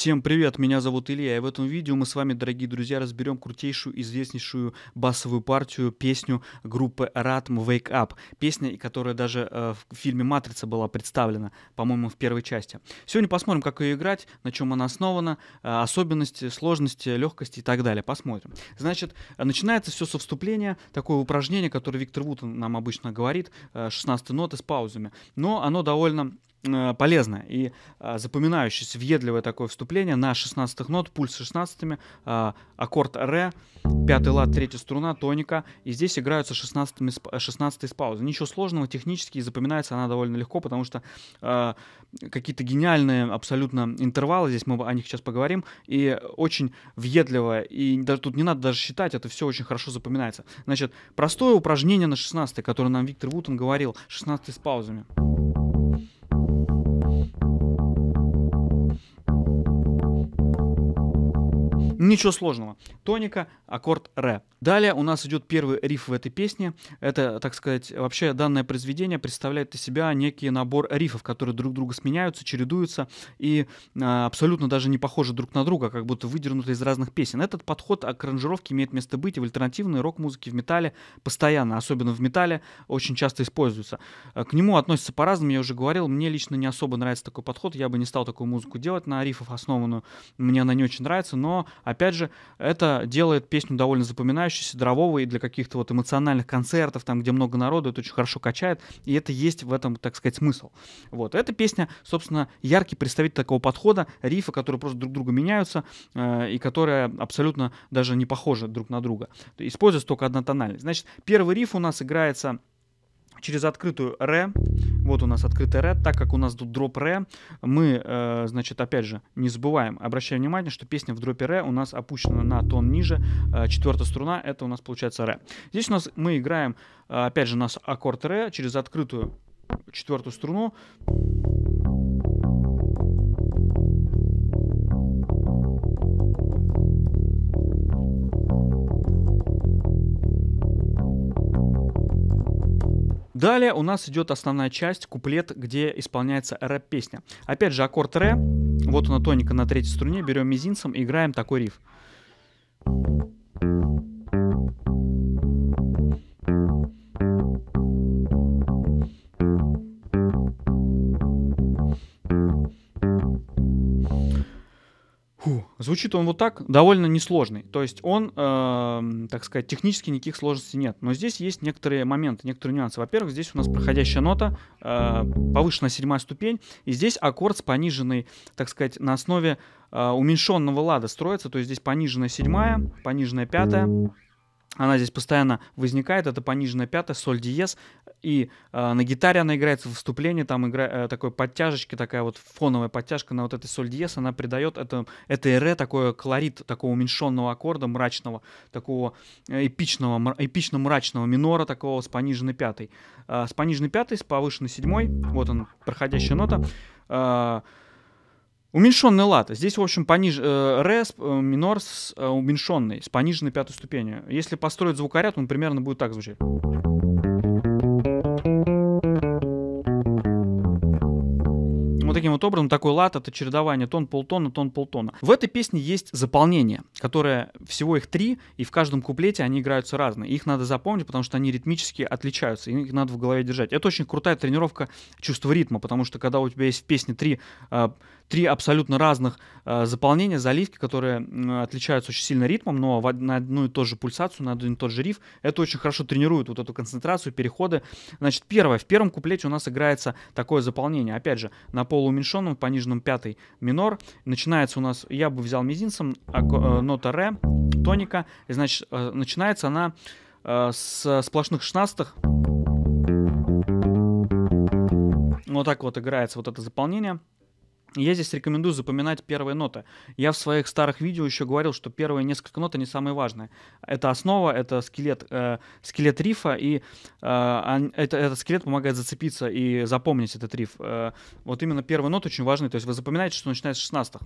Всем привет, меня зовут Илья, и в этом видео мы с вами, дорогие друзья, разберем крутейшую, известнейшую басовую партию, песню группы Ratm Wake Up. Песня, которая даже в фильме «Матрица» была представлена, по-моему, в первой части. Сегодня посмотрим, как ее играть, на чем она основана, особенности, сложности, легкости и так далее. Посмотрим. Значит, начинается все со вступления, такое упражнение, которое Виктор Вуд нам обычно говорит, 16 ноты с паузами, но оно довольно полезное и запоминающееся, въедливое такое вступление на 16 нот, пульс 16-ми, аккорд ре, 5-й лад, 3-я струна, тоника, и здесь играются 16 с паузы. Ничего сложного, технически, и запоминается она довольно легко, потому что какие-то гениальные абсолютно интервалы, здесь мы о них сейчас поговорим, и очень въедливое, и тут не надо даже считать, это все очень хорошо запоминается. Значит, простое упражнение на 16-й, которое нам Виктор Вутон говорил, 16 с паузами. Ничего сложного. Тоника, аккорд ре. Далее у нас идет первый риф в этой песне. Это, так сказать, вообще данное произведение представляет из себя некий набор рифов, которые друг друга сменяются, чередуются и абсолютно даже не похожи друг на друга, как будто выдернуты из разных песен. Этот подход к аранжировке имеет место быть и в альтернативной рок-музыке, в металле постоянно, особенно в металле, очень часто используется. К нему относятся по-разному, я уже говорил, мне лично не особо нравится такой подход, я бы не стал такую музыку делать на рифах основанную, мне она не очень нравится, но опять же, это делает песню довольно запоминающейся, дрововой, и для каких-то вот эмоциональных концертов, там, где много народу, это очень хорошо качает, и это есть в этом, так сказать, смысл. Вот. Эта песня, собственно, яркий представитель такого подхода, рифа, которые просто друг друга меняются, и которые абсолютно даже не похожи друг на друга. Используется только однотональность. Значит, первый риф у нас играется через открытую ре. Вот у нас открытая ре. Так как у нас тут дроп ре, мы, значит, опять же, не забываем, обращаем внимание, что песня в дропе ре у нас опущена на тон ниже. 4-я струна, это у нас получается ре. Здесь у нас мы играем, опять же, наш аккорд ре через открытую 4-ю струну. Далее у нас идет основная часть, куплет, где исполняется рэп-песня. Опять же, аккорд ре, вот она тоника на 3-й струне, берем мизинцем и играем такой риф. Звучит он вот так, довольно несложный. То есть он, так сказать, технически никаких сложностей нет. Но здесь есть некоторые моменты, некоторые нюансы. Во-первых, здесь у нас проходящая нота, повышенная 7-я ступень. И здесь аккорд с пониженной, так сказать, на основе уменьшенного лада строится. То есть здесь пониженная 7-я, пониженная 5-я. Она здесь постоянно возникает, это пониженная 5-я, соль диез, и на гитаре она играется в вступлении, там такой подтяжечки, такая вот фоновая подтяжка на вот этой соль диез, она придает этой ре такой колорит такого уменьшенного аккорда, мрачного, такого эпично-мрачного минора, такого с пониженной 5-й. С пониженной 5-й, с повышенной 7-й, вот он, проходящая нота, уменьшенный лад. Здесь, в общем, ре минор с уменьшенной, с пониженной 5-й ступенью. Если построить звукоряд, он примерно будет так звучать. Вот таким вот образом, такой лад — это чередование тон-полтона, тон-полтона. В этой песне есть заполнение, которое, всего их 3, и в каждом куплете они играются разные. Их надо запомнить, потому что они ритмически отличаются, и их надо в голове держать. Это очень крутая тренировка чувства ритма, потому что когда у тебя есть в песне 3 абсолютно разных заполнения, заливки, которые отличаются очень сильно ритмом, но на одну и ту же пульсацию, на один и тот же риф, это очень хорошо тренирует вот эту концентрацию, переходы. Значит, в первом куплете у нас играется такое заполнение, опять же, на полууменьшенном, пониженном 5-й минор. Начинается у нас, я бы взял мизинцем, нота ре, тоника, и, значит, начинается она с сплошных 16-х. Вот так вот играется вот это заполнение. Я здесь рекомендую запоминать первые ноты. Я в своих старых видео еще говорил, что первые несколько нот, они самые важные. Это основа, это скелет рифа, и этот скелет помогает зацепиться и запомнить этот риф. Вот именно первые ноты очень важны, то есть вы запоминаете, что начинается с 16-х.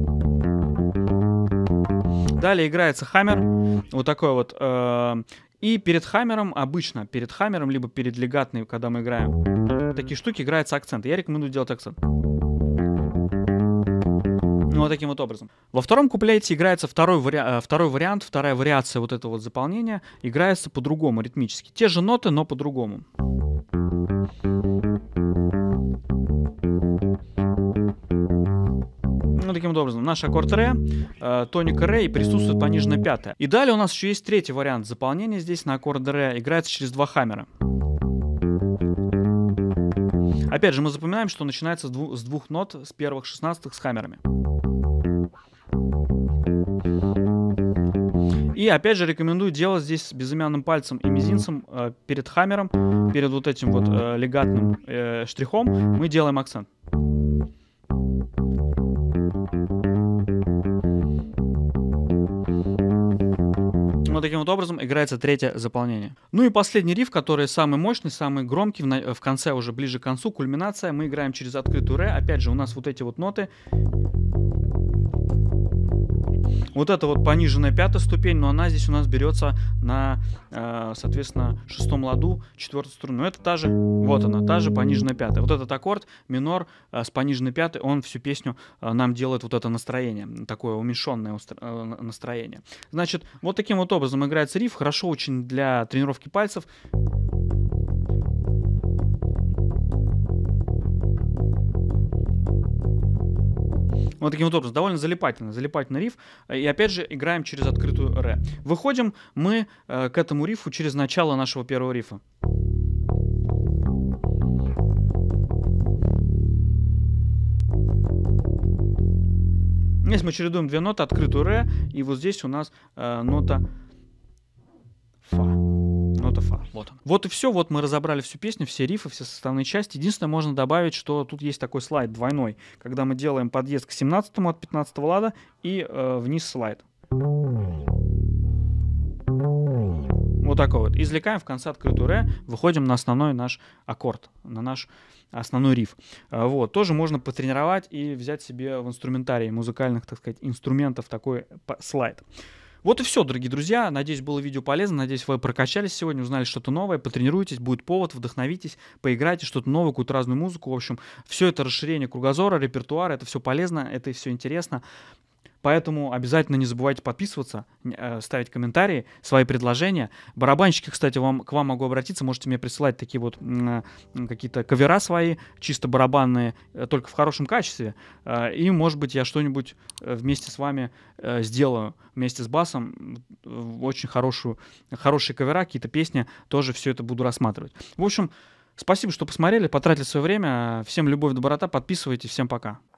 Далее играется хаммер, вот такой вот. И перед хаммером, обычно перед хаммером, либо перед легатной, когда мы играем такие штуки, играется акцент. Я рекомендую делать акцент. Вот таким вот образом. Во втором куплете играется второй вариант, вторая вариация вот этого вот заполнения. Играется по-другому ритмически. Те же ноты, но по-другому. Ну, таким вот образом, наш аккорд ре, тоника ре, и присутствует пониженная пятая. И далее у нас еще есть третий вариант заполнения здесь на аккорд ре. Играется через два хаммера. Опять же, мы запоминаем, что начинается с двух нот, с первых 16 с хаммерами. И опять же рекомендую делать здесь с безымянным пальцем и мизинцем перед хаммером, перед вот этим вот легатным штрихом мы делаем акцент. Вот таким вот образом играется третье заполнение. Ну и последний риф, который самый мощный, самый громкий, в конце, уже ближе к концу, кульминация. Мы играем через открытую ре. Опять же, у нас вот эти вот ноты. Вот это вот пониженная пятая ступень, но она здесь у нас берется на, соответственно, шестом ладу, четвертой струну. Но это та же, вот она, та же пониженная пятая. Вот этот аккорд минор с пониженной пятой, он всю песню нам делает вот это настроение, такое уменьшенное настроение. Значит, вот таким вот образом играется риф, хорошо очень для тренировки пальцев. Вот таким вот образом, довольно залипательный риф. И опять же играем через открытую ре. Выходим мы к этому рифу через начало нашего первого рифа. Здесь мы чередуем две ноты, открытую ре, и вот здесь у нас нота фа. Нота фа. Вот он. Вот и все. Вот мы разобрали всю песню, все рифы, все составные части. Единственное, можно добавить, что тут есть такой слайд двойной, когда мы делаем подъезд к 17-му от 15-го лада и вниз слайд. Вот такой вот. Извлекаем в конце открытую ре, выходим на основной наш аккорд, на наш основной риф. Вот. Тоже можно потренировать и взять себе в инструментарии музыкальных, так сказать, инструментов такой слайд. Вот и все, дорогие друзья. Надеюсь, было видео полезно. Надеюсь, вы прокачались сегодня, узнали что-то новое. Потренируйтесь, будет повод, вдохновитесь, поиграйте что-то новое, какую-то разную музыку. В общем, все это расширение кругозора, репертуара, это все полезно, это все интересно. Поэтому обязательно не забывайте подписываться, ставить комментарии, свои предложения. Барабанщики, кстати, к вам могу обратиться. Можете мне присылать такие вот какие-то кавера свои, чисто барабанные, только в хорошем качестве. И, может быть, я что-нибудь вместе с вами сделаю, вместе с басом. Очень хорошие кавера, какие-то песни. Тоже все это буду рассматривать. В общем, спасибо, что посмотрели, потратили свое время. Всем любовь, доброта. Подписывайтесь. Всем пока.